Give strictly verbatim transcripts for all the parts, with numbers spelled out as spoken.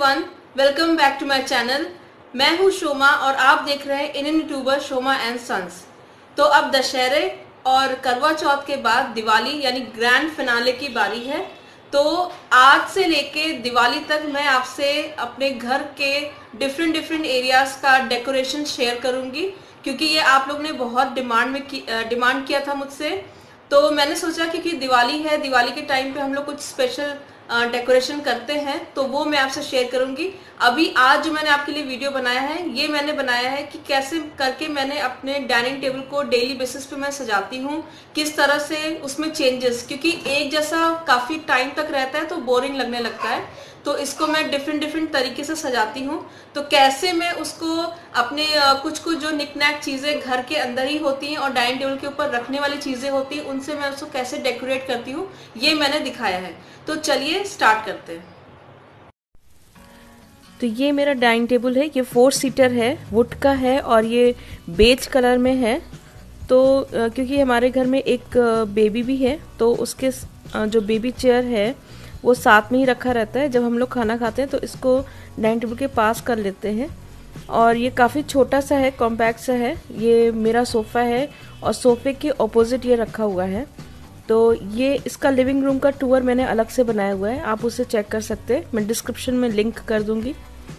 Everyone, welcome back to my channel. मैं हूं शोमा और आप देख रहे हैं Indian YouTuber Shoma and sons. तो अब दशहरे और करवा चौथ के बाद दिवाली यानी ग्रैंड फिनाले की बारी है। तो आज से लेके दिवाली तक मैं आपसे अपने घर के डिफरेंट डिफरेंट एरियाज का डेकोरेशन शेयर करूंगी, क्योंकि ये आप लोग ने बहुत डिमांड में की, डिमांड किया था मुझसे। तो मैंने सोचा क्योंकि दिवाली है, दिवाली के टाइम पे हम लोग कुछ स्पेशल डेकोरेशन करते हैं, तो वो मैं आपसे शेयर करूंगी। अभी आज जो मैंने आपके लिए वीडियो बनाया है, ये मैंने बनाया है कि कैसे करके मैंने अपने डाइनिंग टेबल को डेली बेसिस पे मैं सजाती हूँ, किस तरह से उसमें चेंजेस, क्योंकि एक जैसा काफ़ी टाइम तक रहता है तो बोरिंग लगने लगता है। तो इसको मैं डिफरेंट डिफरेंट तरीके से सजाती हूँ। तो कैसे मैं उसको अपने कुछ कुछ जो निकनैक चीज़ें घर के अंदर ही होती हैं और डाइनिंग टेबल के ऊपर रखने वाली चीज़ें होती हैं, उनसे मैं उसको कैसे डेकोरेट करती हूँ, ये मैंने दिखाया है। तो चलिए स्टार्ट करते हैं। तो ये मेरा डाइनिंग टेबल है, ये फोर सीटर है, वुड का है और ये बेज कलर में है। तो क्योंकि हमारे घर में एक बेबी भी है, तो उसके जो बेबी चेयर है वो साथ में ही रखा रहता है। जब हम लोग खाना खाते हैं तो इसको डाइनिंग टेबल के पास कर लेते हैं। और ये काफ़ी छोटा सा है, कॉम्पैक्ट सा है। ये मेरा सोफ़ा है और सोफ़े के ऑपोजिट ये रखा हुआ है। तो ये इसका लिविंग रूम का टूर मैंने अलग से बनाया हुआ है, आप उसे चेक कर सकते हैं, मैं डिस्क्रिप्शन में लिंक कर दूंगी।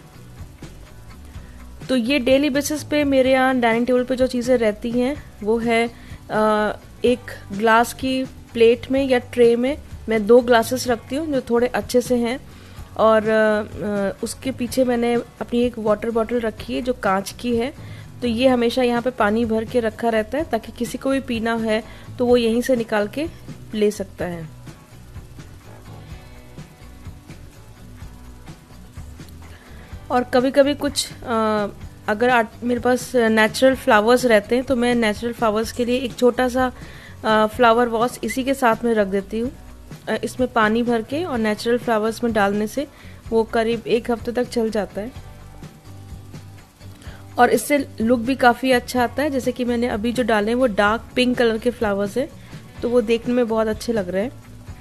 तो ये डेली बेसिस पे मेरे यहाँ डाइनिंग टेबल पे जो चीज़ें रहती हैं वो है एक ग्लास की प्लेट में या ट्रे में मैं दो ग्लासेस रखती हूँ जो थोड़े अच्छे से हैं। और उसके पीछे मैंने अपनी एक वाटर बॉटल रखी है जो कांच की है। तो ये हमेशा यहाँ पे पानी भर के रखा रहता है ताकि किसी को भी पीना है तो वो यहीं से निकाल के ले सकता है। और कभी कभी कुछ आ, अगर मेरे पास नेचुरल फ्लावर्स रहते हैं तो मैं नेचुरल फ्लावर्स के लिए एक छोटा सा आ, फ्लावर वॉश इसी के साथ में रख देती हूँ। इसमें पानी भर के और नेचुरल फ्लावर्स में डालने से वो करीब एक हफ्ते तक चल जाता है और इससे लुक भी काफ़ी अच्छा आता है। जैसे कि मैंने अभी जो डाले हैं वो डार्क पिंक कलर के फ्लावर्स हैं, तो वो देखने में बहुत अच्छे लग रहे हैं।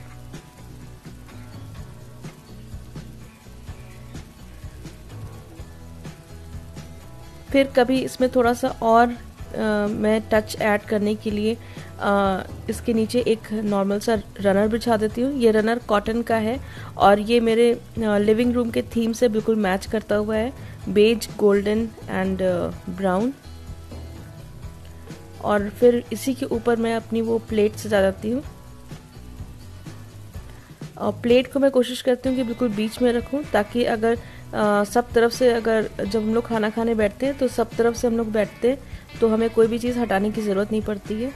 फिर कभी इसमें थोड़ा सा और आ, मैं टच ऐड करने के लिए आ, इसके नीचे एक नॉर्मल सा रनर बिछा देती हूँ। ये रनर कॉटन का है और ये मेरे लिविंग रूम के थीम से बिल्कुल मैच करता हुआ है, बेज, गोल्डन एंड ब्राउन। और फिर इसी के ऊपर मैं अपनी वो प्लेट सजा देती हूँ। और प्लेट को मैं कोशिश करती हूँ कि बिल्कुल बीच में रखूँ, ताकि अगर आ, सब तरफ से, अगर जब हम लोग खाना खाने बैठते हैं तो सब तरफ से हम लोग बैठते हैं तो हमें कोई भी चीज़ हटाने की ज़रूरत नहीं पड़ती है।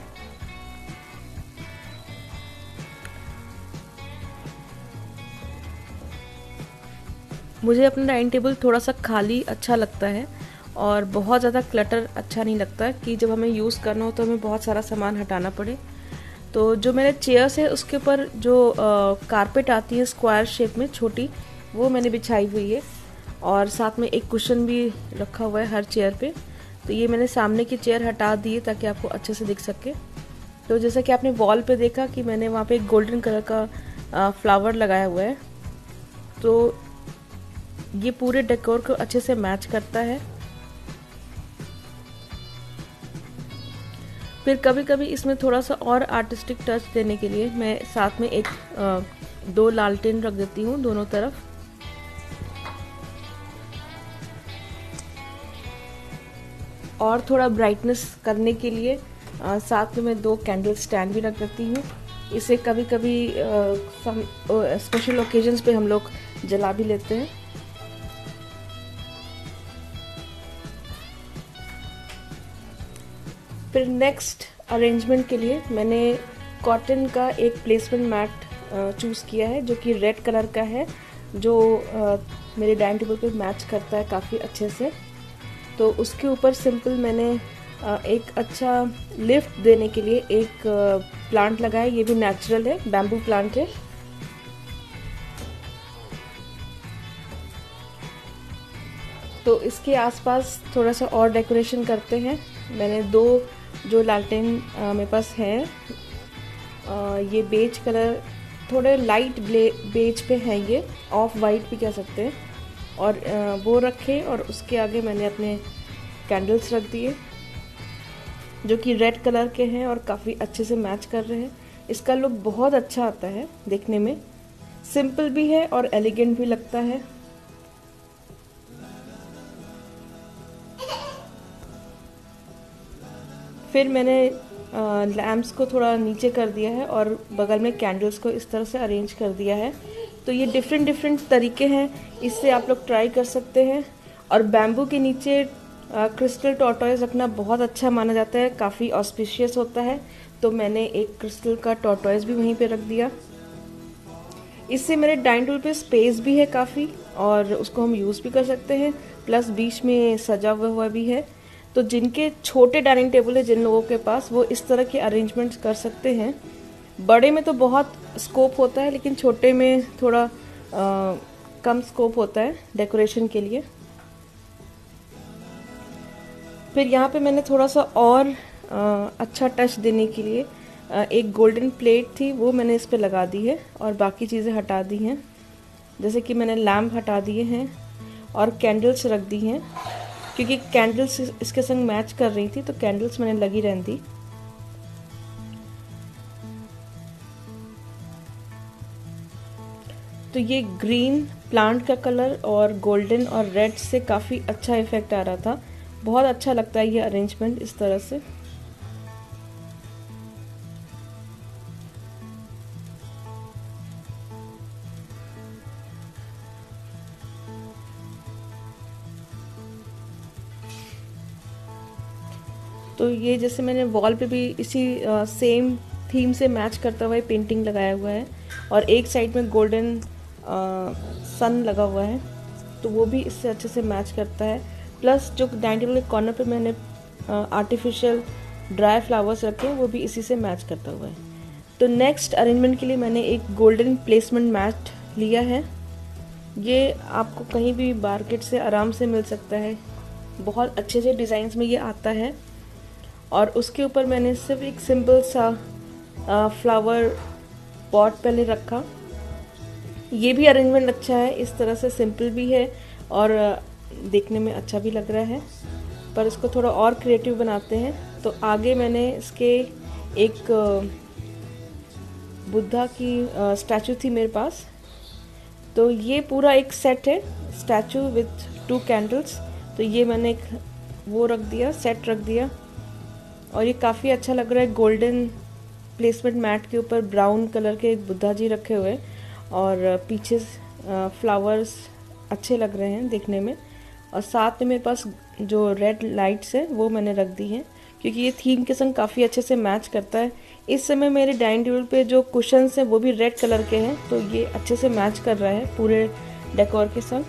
मुझे अपना डाइनिंग टेबल थोड़ा सा खाली अच्छा लगता है और बहुत ज़्यादा क्लटर अच्छा नहीं लगता कि जब हमें यूज़ करना हो तो हमें बहुत सारा सामान हटाना पड़े। तो जो मेरे चेयर्स है उसके ऊपर जो आ, कारपेट आती है स्क्वायर शेप में छोटी, वो मैंने बिछाई हुई है और साथ में एक कुशन भी रखा हुआ है हर चेयर पे। तो ये मैंने सामने की चेयर हटा दी है ताकि आपको अच्छे से दिख सके। तो जैसा कि आपने वॉल पे देखा कि मैंने वहाँ पे एक गोल्डन कलर का फ्लावर लगाया हुआ है, तो ये पूरे डेकोर को अच्छे से मैच करता है। फिर कभी कभी इसमें थोड़ा सा और आर्टिस्टिक टच देने के लिए मैं साथ में एक आ, दो लालटेन रख देती हूँ दोनों तरफ। और थोड़ा ब्राइटनेस करने के लिए आ, साथ में मैं दो कैंडल स्टैंड भी रख देती हूँ। इसे कभी कभी स्पेशल ओकेजन्स पे हम लोग जला भी लेते हैं। फिर नेक्स्ट अरेंजमेंट के लिए मैंने कॉटन का एक प्लेसमेंट मैट चूज़ किया है जो कि रेड कलर का है, जो आ, मेरे डाइनिंग टेबल पे मैच करता है काफ़ी अच्छे से। तो उसके ऊपर सिंपल मैंने आ, एक अच्छा लिफ्ट देने के लिए एक प्लांट लगाया। ये भी नेचुरल है, बैम्बू प्लांट है। तो इसके आसपास थोड़ा सा और डेकोरेशन करते हैं। मैंने दो जो लालटेन मेरे पास है, आ, ये बेज कलर, थोड़े लाइट बेज पे है, ये ऑफ वाइट भी कह सकते हैं। और वो रखे और उसके आगे मैंने अपने कैंडल्स रख दिए जो कि रेड कलर के हैं और काफ़ी अच्छे से मैच कर रहे हैं। इसका लुक बहुत अच्छा आता है देखने में, सिंपल भी है और एलिगेंट भी लगता है। फिर मैंने लैम्प्स को थोड़ा नीचे कर दिया है और बगल में कैंडल्स को इस तरह से अरेंज कर दिया है। तो ये डिफरेंट डिफरेंट तरीके हैं, इससे आप लोग ट्राई कर सकते हैं। और बैम्बू के नीचे क्रिस्टल टॉर्टॉइज रखना बहुत अच्छा माना जाता है, काफ़ी ऑस्पिशियस होता है। तो मैंने एक क्रिस्टल का टॉर्टॉइज भी वहीं पे रख दिया। इससे मेरे डाइनिंग टेबल पे स्पेस भी है काफ़ी और उसको हम यूज़ भी कर सकते हैं, प्लस बीच में सजा हुआ भी है। तो जिनके छोटे डाइनिंग टेबल है जिन लोगों के पास, वो इस तरह के अरेंजमेंट्स कर सकते हैं। बड़े में तो बहुत स्कोप होता है लेकिन छोटे में थोड़ा आ, कम स्कोप होता है डेकोरेशन के लिए। फिर यहाँ पे मैंने थोड़ा सा और आ, अच्छा टच देने के लिए आ, एक गोल्डन प्लेट थी वो मैंने इस पे लगा दी है और बाकी चीज़ें हटा दी हैं। जैसे कि मैंने लैम्प हटा दिए हैं और कैंडल्स रख दी हैं, क्योंकि कैंडल्स इसके संग मैच कर रही थी तो कैंडल्स मैंने लगी रहने दी। तो ये ग्रीन प्लांट का कलर और गोल्डन और रेड से काफ़ी अच्छा इफेक्ट आ रहा था। बहुत अच्छा लगता है ये अरेंजमेंट इस तरह से। तो ये जैसे मैंने वॉल पे भी इसी आ, सेम थीम से मैच करता हुआ पेंटिंग लगाया हुआ है और एक साइड में गोल्डन सन लगा हुआ है, तो वो भी इससे अच्छे से मैच करता है। प्लस जो डाइनिंग टेबल के कॉर्नर पे मैंने आर्टिफिशियल ड्राई फ्लावर्स रखे हैं वो भी इसी से मैच करता हुआ है। तो नेक्स्ट अरेंजमेंट के लिए मैंने एक गोल्डन प्लेसमेंट मैट लिया है। ये आपको कहीं भी मार्केट से आराम से मिल सकता है, बहुत अच्छे से डिज़ाइंस में ये आता है। और उसके ऊपर मैंने सिर्फ एक सिंपल सा फ्लावर पॉट पहले रखा। ये भी अरेंजमेंट अच्छा है, इस तरह से सिंपल भी है और देखने में अच्छा भी लग रहा है, पर इसको थोड़ा और क्रिएटिव बनाते हैं। तो आगे मैंने इसके एक बुद्धा की स्टैचू थी मेरे पास, तो ये पूरा एक सेट है स्टैचू विथ टू कैंडल्स। तो ये मैंने एक वो रख दिया, सेट रख दिया और ये काफ़ी अच्छा लग रहा है। गोल्डन प्लेसमेंट मैट के ऊपर ब्राउन कलर के बुद्धा जी रखे हुए और पीछे फ्लावर्स अच्छे लग रहे हैं देखने में। और साथ में मेरे पास जो रेड लाइट्स है वो मैंने रख दी हैं, क्योंकि ये थीम के संग काफ़ी अच्छे से मैच करता है। इस समय मेरे डाइनिंग टेबल पे जो कुशन्स हैं वो भी रेड कलर के हैं, तो ये अच्छे से मैच कर रहा है पूरे डेकोर के संग।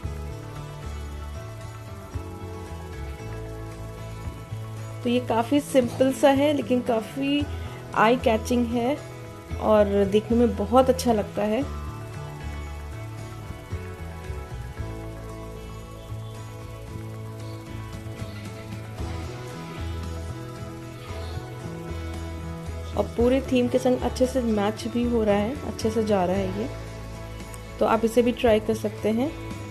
तो ये काफ़ी सिंपल सा है लेकिन काफ़ी आई कैचिंग है और देखने में बहुत अच्छा लगता है। और पूरे थीम के संग अच्छे से मैच भी हो रहा है, अच्छे से जा रहा है ये। तो आप इसे भी ट्राई कर सकते हैं।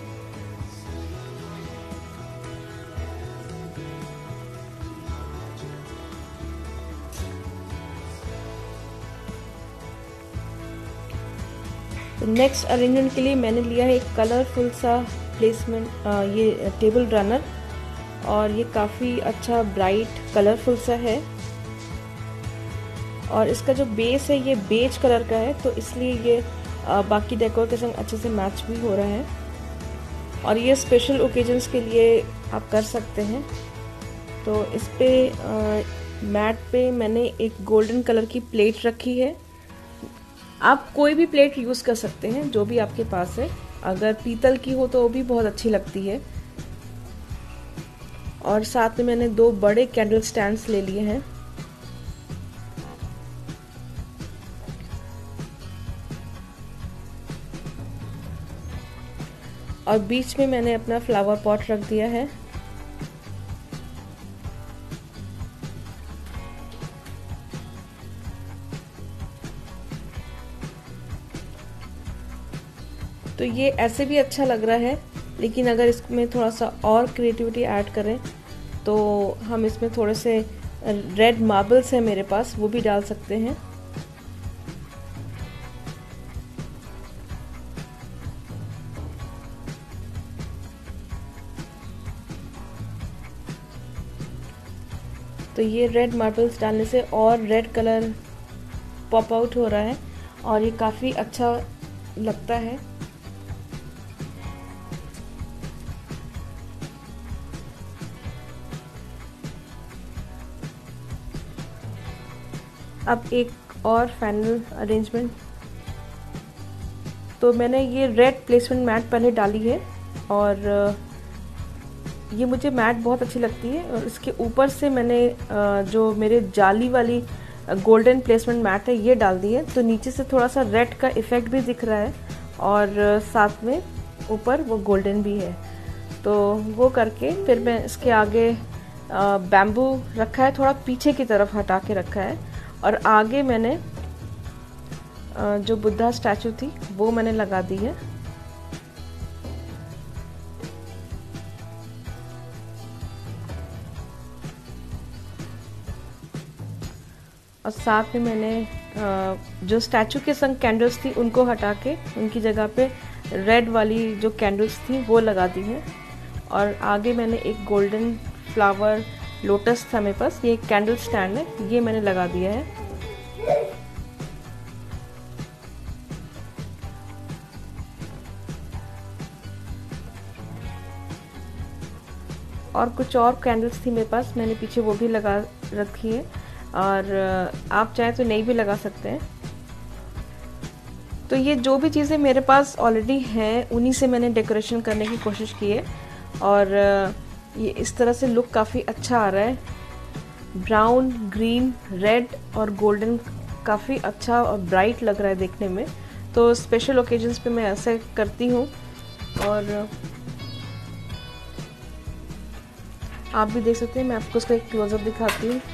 तो नेक्स्ट अरेंजमेंट के लिए मैंने लिया है एक कलरफुल सा प्लेसमेंट, ये टेबल रनर, और ये काफ़ी अच्छा ब्राइट कलरफुल सा है और इसका जो बेस है ये बेज कलर का है, तो इसलिए ये आ, बाकी डेकोर के संग अच्छे से मैच भी हो रहा है। और ये स्पेशल ओकेजन्स के लिए आप कर सकते हैं। तो इस पे मैट पे मैंने एक गोल्डन कलर की प्लेट रखी है। आप कोई भी प्लेट यूज़ कर सकते हैं जो भी आपके पास है, अगर पीतल की हो तो वो भी बहुत अच्छी लगती है। और साथ में मैंने दो बड़े कैंडल स्टैंड्स ले लिए हैं। और बीच में मैंने अपना फ्लावर पॉट रख दिया है। तो ये ऐसे भी अच्छा लग रहा है लेकिन अगर इसमें थोड़ा सा और क्रिएटिविटी ऐड करें तो हम इसमें थोड़े से रेड मार्बल्स हैं मेरे पास, वो भी डाल सकते हैं। तो ये रेड मार्बल्स डालने से और रेड कलर पॉप आउट हो रहा है और ये काफ़ी अच्छा लगता है। अब एक और फाइनल अरेंजमेंट, तो मैंने ये रेड प्लेसमेंट मैट पहले डाली है और ये मुझे मैट बहुत अच्छी लगती है। और इसके ऊपर से मैंने जो मेरे जाली वाली गोल्डन प्लेसमेंट मैट है ये डाल दी है, तो नीचे से थोड़ा सा रेड का इफ़ेक्ट भी दिख रहा है और साथ में ऊपर वो गोल्डन भी है। तो वो करके फिर मैं इसके आगे बैम्बू रखा है, थोड़ा पीछे की तरफ हटा के रखा है और आगे मैंने जो बुद्धा स्टैचू थी वो मैंने लगा दी है। और साथ में मैंने जो स्टैचू के संग कैंडल्स थी उनको हटा के उनकी जगह पे रेड वाली जो कैंडल्स थी वो लगा दी है। और आगे मैंने एक गोल्डन फ्लावर लोटस था मेरे पास, ये एक कैंडल स्टैंड है, ये मैंने लगा दिया है। और कुछ और कैंडल्स थी मेरे पास, मैंने पीछे वो भी लगा रखी है और आप चाहें तो नहीं भी लगा सकते हैं। तो ये जो भी चीज़ें मेरे पास ऑलरेडी हैं उन्हीं से मैंने डेकोरेशन करने की कोशिश की है और ये इस तरह से लुक काफ़ी अच्छा आ रहा है। ब्राउन, ग्रीन, रेड और गोल्डन काफ़ी अच्छा और ब्राइट लग रहा है देखने में। तो स्पेशल ओकेजन्स पे मैं ऐसे करती हूँ और आप भी देख सकते हैं। मैं आपको उसका एक क्लोजअप दिखाती हूँ।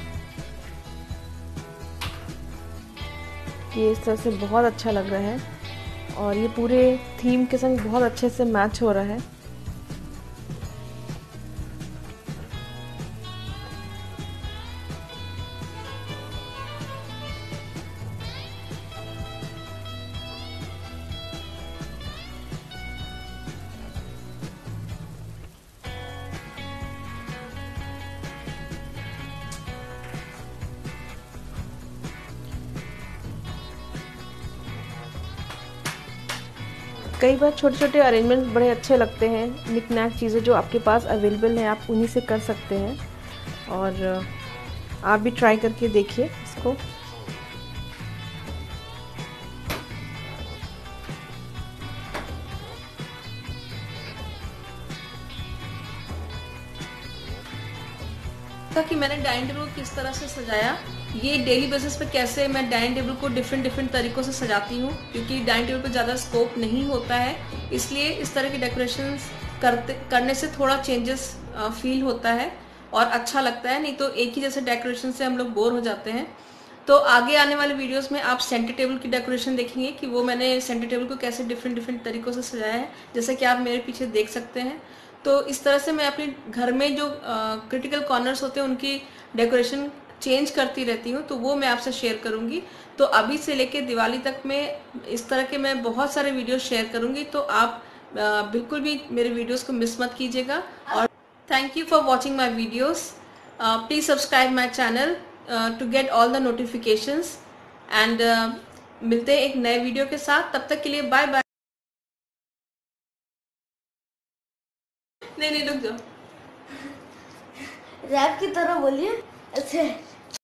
ये इस तरह से बहुत अच्छा लग रहा है और ये पूरे थीम के संग बहुत अच्छे से मैच हो रहा है। कई बार छोटे छोटे अरेंजमेंट बड़े अच्छे लगते हैं, निक नैक चीज़ें जो आपके पास अवेलेबल हैं आप उन्हीं से कर सकते हैं और आप भी ट्राई करके देखिए इसको। कि मैंने डाइनिंग टेबल को किस तरह से सजाया, ये डेली बेसिस पे कैसे मैं डाइनिंग टेबल को डिफरेंट डिफरेंट तरीकों से सजाती हूँ, क्योंकि डाइनिंग टेबल पे ज़्यादा स्कोप नहीं होता है, इसलिए इस तरह की डेकोरेशंस करते करने से थोड़ा चेंजेस फील होता है और अच्छा लगता है। नहीं तो एक ही जैसे डेकोरेशन से हम लोग बोर हो जाते हैं। तो आगे आने वाले वीडियोस में आप सेंटर टेबल की डेकोरेशन देखेंगे कि वो मैंने सेंटर टेबल को कैसे डिफरेंट डिफरेंट तरीकों से सजाया है, जैसे कि आप मेरे पीछे देख सकते हैं। तो इस तरह से मैं अपने घर में जो क्रिटिकल कॉर्नर्स होते हैं उनकी डेकोरेशन चेंज करती रहती हूँ, तो वो मैं आपसे शेयर करूँगी। तो अभी से लेके दिवाली तक में इस तरह के मैं बहुत सारे वीडियो शेयर करूँगी, तो आप आ, बिल्कुल भी मेरे वीडियोस को मिस मत कीजिएगा। और thank you for watching my videos. Please subscribe my channel to get all the notifications and मिलते हैं एक नए वीडियो के साथ। तब तक के लिए बाय बाय। नहीं नहीं रुक जाओ, रैप की तरह बोलिए। अच्छा